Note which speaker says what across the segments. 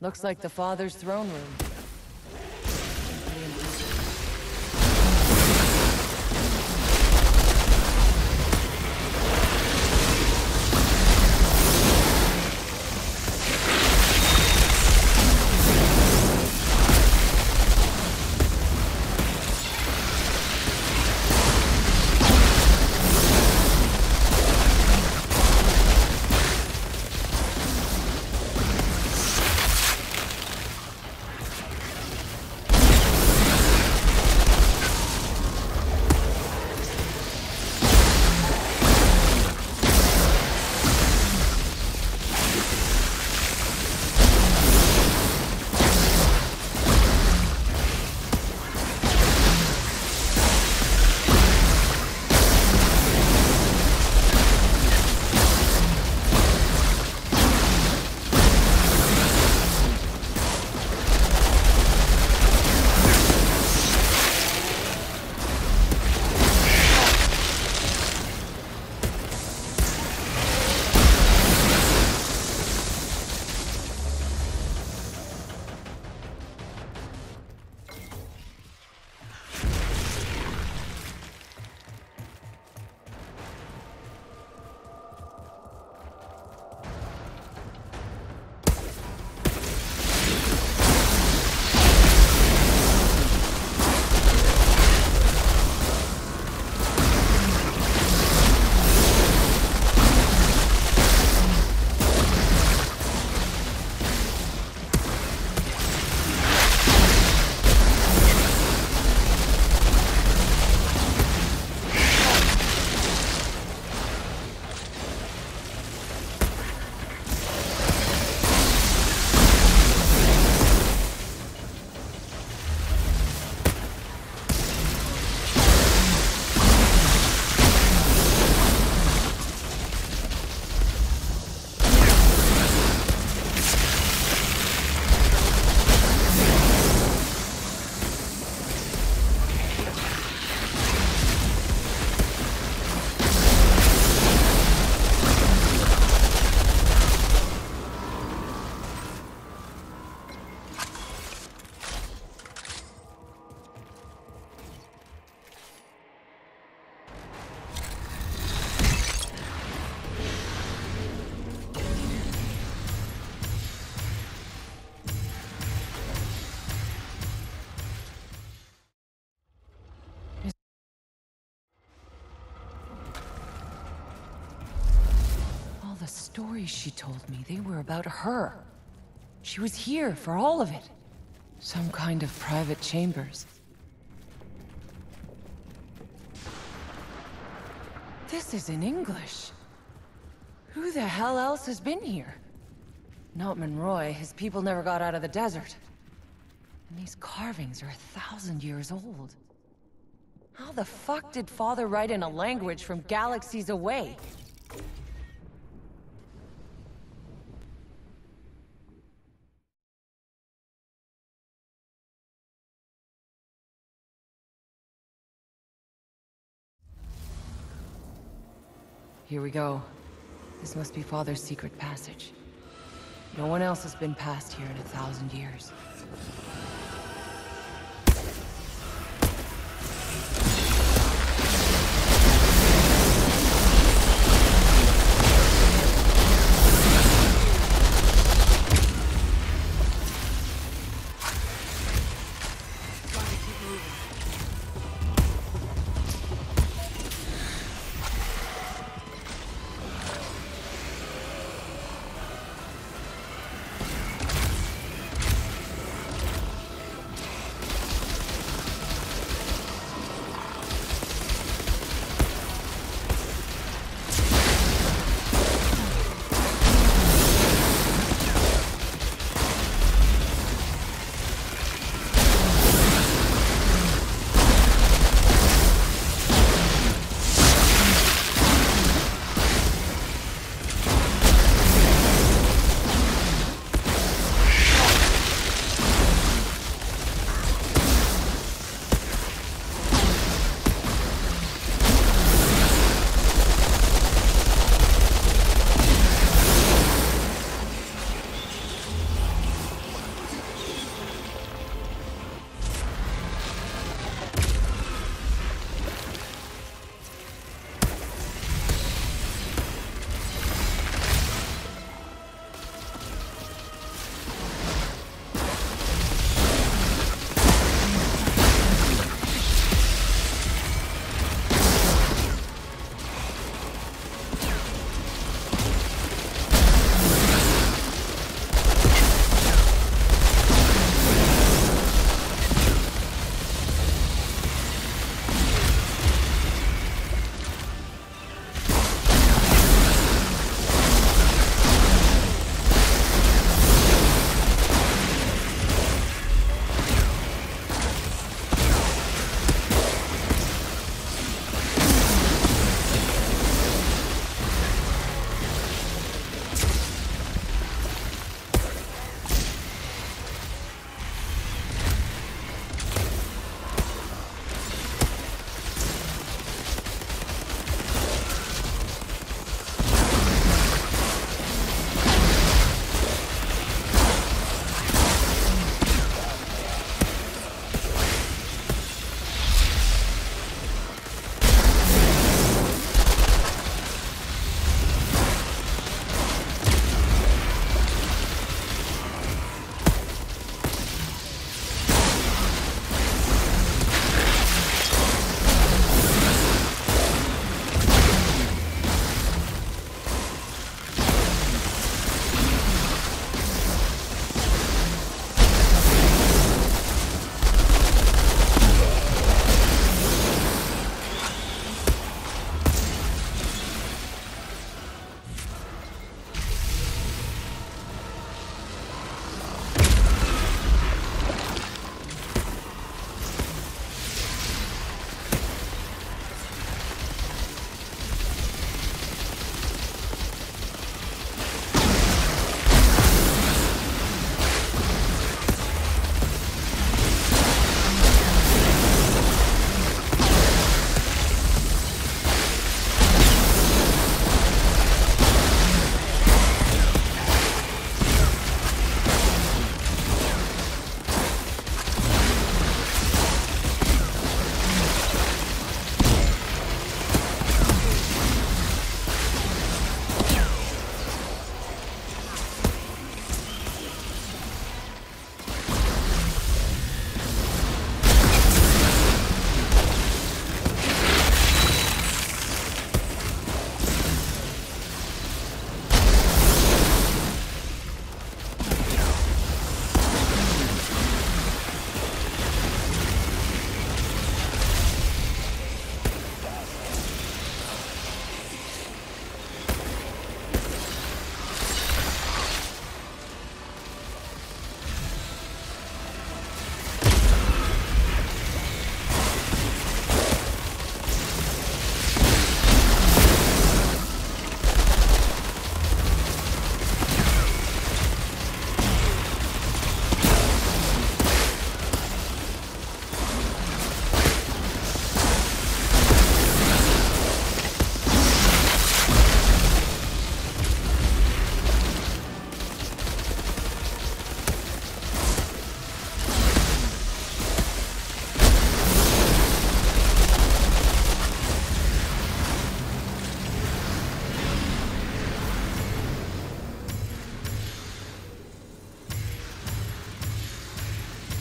Speaker 1: Looks like the Father's throne room. The stories she told me, they were about her. She was here for all of it. Some kind of private chambers. This is in English. Who the hell else has been here? Not Monroy. His people never got out of the desert. And these carvings are 1,000 years old. How the fuck did Father write in a language from galaxies away? Here we go. This must be Father's secret passage. No one else has been past here in 1,000 years.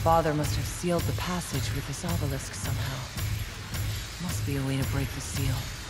Speaker 1: father must have sealed the passage with this obelisk somehow. Must be a way to break the seal.